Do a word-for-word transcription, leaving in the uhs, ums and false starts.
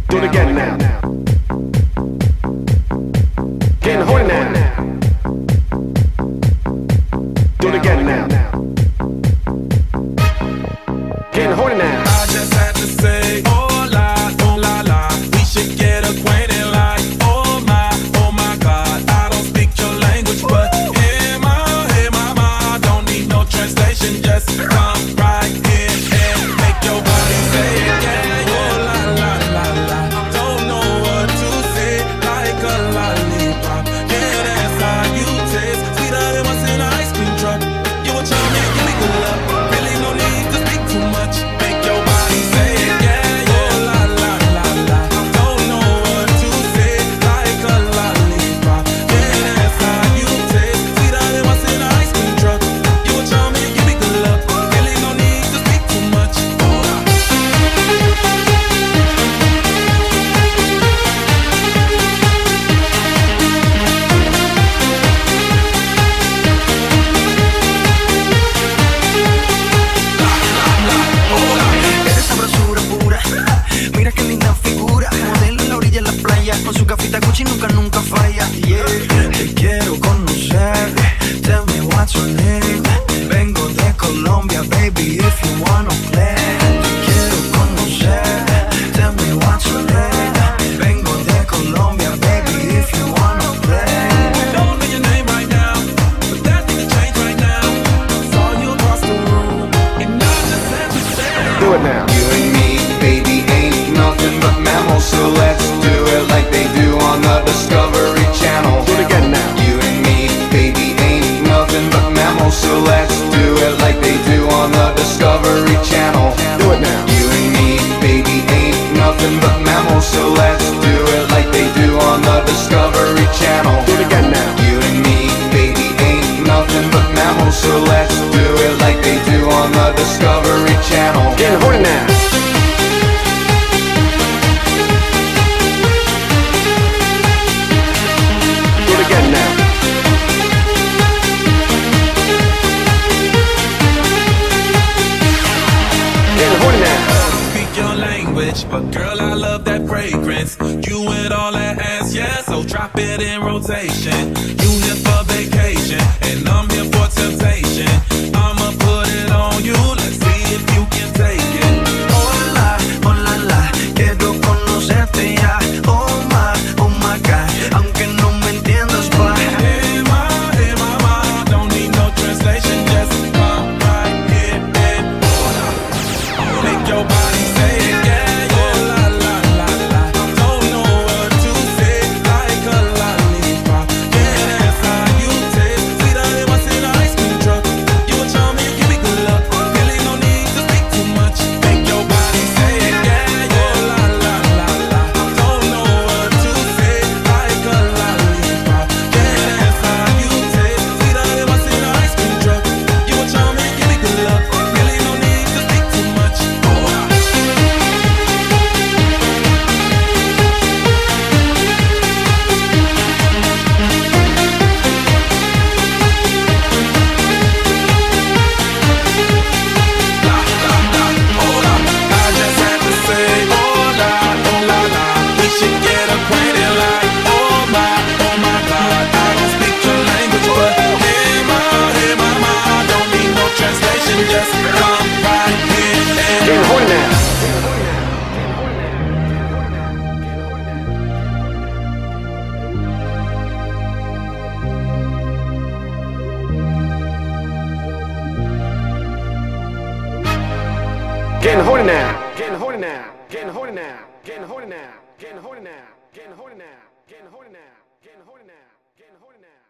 Do it again now. Getting horny now. Do it again now. Getting horny now. I just had to say, oh la, oh la la, we should get acquainted like, oh my, oh my God. I don't speak your language, but hey ma, hey mama, I don't need no translation, just come right here and make your body say it, yeah, oh la la la la. Don't know what to say, like a lollipop, yeah, that's how you taste, sweeter than what's in an ice cream truck. You a charming, give me good love, really no need to speak too much. Make your body say it, yeah, oh la la la la. Don't know what to say, like a lollipop, yeah, that's how you taste, sweeter than what's in an ice cream truck. You a charming, give me good love, really no need to speak too much. Oh la. Eres sabrosura pura, mira qué linda figura, modelo en la orilla de la playa, con su gafita Gucci nunca, nunca falla. Yeah. Te quiero conocer, tell me what's your name. Vengo de Colombia, baby, if you wanna play. Te quiero conocer, tell me what's your name. Vengo de Colombia, baby, if you wanna play. Don't know your name right now, but that thing change right now. Saw you across the room, and I just had to say. Do it now. You and me, baby, ain't nothing but mammals, so let's do it like they do on the Discovery Channel. Do it again now. You and me, baby, ain't nothing but mammals, so let's do it like they do on the Discovery Channel. Do it now. You and me, baby, ain't nothing but mammals, so let's do it like they do on the Discovery Channel. Do it again now. You and me, baby, ain't nothing but mammals, so let's do it like they do on the Discovery Channel. Getting horny now. Do it again now. Getting horny now. Speak your language, but girl, I love that fragrance. You with all that ass, yeah, so drop it in rotation. You here for vacation, and I'm here for temptation. I'ma put it on you, let's see if you can take it. Hola, hola la, quiero conocerte ya. Oh my, oh my God, aunque no me entiendas, pa. Hey ma, hey mama, don't need no translation, just come right here and make your body say it, yeah, oh la la la la. Don't know what to say, like a lollipop, yeah, that's how you taste, sweeter than what's in an ice cream truck. You a charming, give me good luck, really no need to speak too much. Make your body say it, yeah, oh la la la la. Don't know what to say, like a lollipop, yeah, that's how you taste, sweeter than what's in an ice cream truck. You a charming, give me good luck, really no need to speak too much. Oh la. I just had to say, oh la, oh la la, we should get acquainted like, oh my, oh my God. I don't speak your language, but hey ma, hey mama, I don't need no translation, just come right here and Getting horny now. Getting horny now. Getting horny now. Getting horny now. Getting horny now. Getting horny now. Getting horny now. Getting horny now. Getting horny now. Getting horny now.